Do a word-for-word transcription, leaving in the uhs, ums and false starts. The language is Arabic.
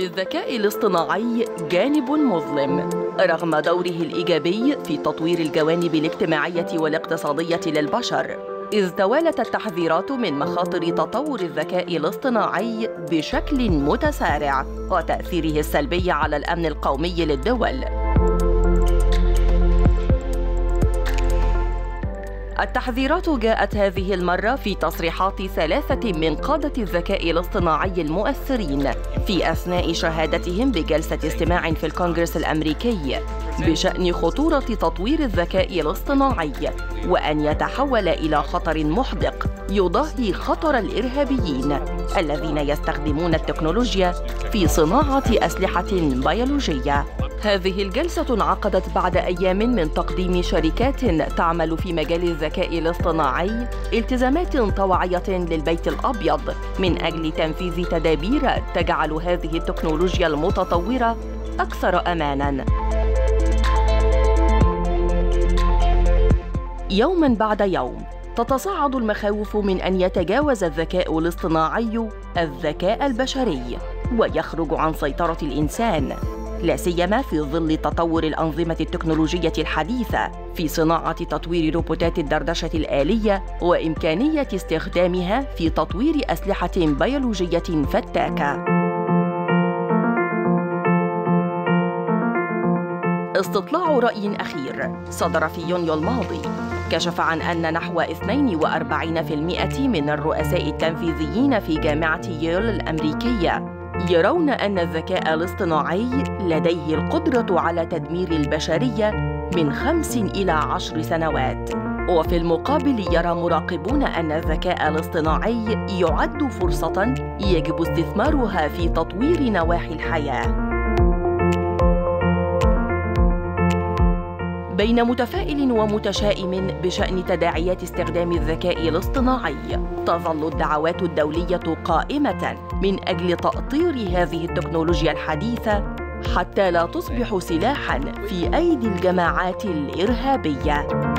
للذكاء الاصطناعي جانب مظلم رغم دوره الإيجابي في تطوير الجوانب الاجتماعية والاقتصادية للبشر، إذ توالت التحذيرات من مخاطر تطور الذكاء الاصطناعي بشكل متسارع وتأثيره السلبي على الأمن القومي للدول. التحذيرات جاءت هذه المرة في تصريحات ثلاثة من قادة الذكاء الاصطناعي المؤثرين في أثناء شهادتهم بجلسة استماع في الكونغرس الأمريكي بشأن خطورة تطوير الذكاء الاصطناعي وأن يتحول إلى خطر محدق يضاهي خطر الإرهابيين الذين يستخدمون التكنولوجيا في صناعة أسلحة بيولوجية. هذه الجلسة انعقدت بعد أيام من تقديم شركات تعمل في مجال الذكاء الاصطناعي التزامات طوعية للبيت الأبيض من أجل تنفيذ تدابير تجعل هذه التكنولوجيا المتطورة أكثر أماناً. يوماً بعد يوم تتصاعد المخاوف من أن يتجاوز الذكاء الاصطناعي الذكاء البشري ويخرج عن سيطرة الإنسان، لا سيما في ظل تطور الأنظمة التكنولوجية الحديثة في صناعة تطوير روبوتات الدردشة الآلية وإمكانية استخدامها في تطوير أسلحة بيولوجية فتاكة. استطلاع رأي أخير صدر في يونيو الماضي كشف عن أن نحو اثنين وأربعين بالمئة من الرؤساء التنفيذيين في جامعة ييل الأمريكية يرون أن الذكاء الاصطناعي لديه القدرة على تدمير البشرية من خمس إلى عشر سنوات، وفي المقابل يرى مراقبون أن الذكاء الاصطناعي يعد فرصة يجب استثمارها في تطوير نواحي الحياة. بين متفائل ومتشائم بشأن تداعيات استخدام الذكاء الاصطناعي، تظل الدعوات الدولية قائمة من أجل تأطير هذه التكنولوجيا الحديثة حتى لا تصبح سلاحاً في أيدي الجماعات الإرهابية.